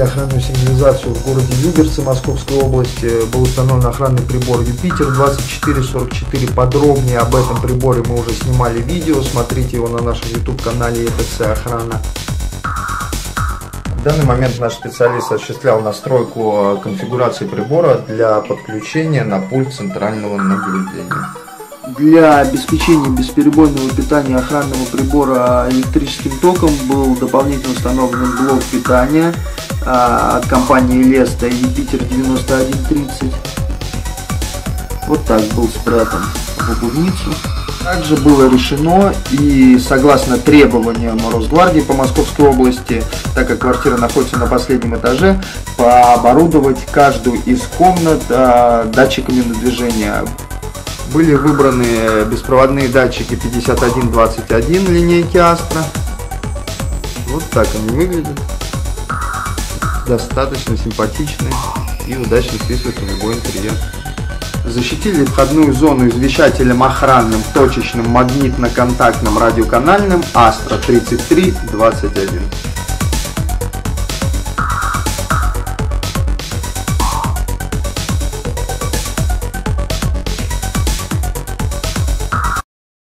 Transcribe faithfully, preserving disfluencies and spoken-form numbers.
охранную сигнализацию в городе Люберцы Московской области. Был установлен охранный прибор Юпитер двадцать четыре сорок четыре. Подробнее об этом приборе мы уже снимали видео. Смотрите его на нашем YouTube-канале ЕТЦ Охрана. В данный момент наш специалист осуществлял настройку конфигурации прибора для подключения на пульт центрального наблюдения. Для обеспечения бесперебойного питания охранного прибора электрическим током был дополнительно установлен блок питания а, от компании Леста Юпитер девяносто один тридцать. Вот так был спрятан в обувницу. Также было решено и согласно требованиям Росгвардии по Московской области, так как квартира находится на последнем этаже, пооборудовать каждую из комнат а, датчиками на движение. Были выбраны беспроводные датчики пятьдесят один двадцать один линейки Astra. Вот так они выглядят. Достаточно симпатичные и удачно вписываются в любой интерьер. Защитили входную зону извещателем охранным точечным магнитно-контактным радиоканальным Astra тридцать три двадцать один.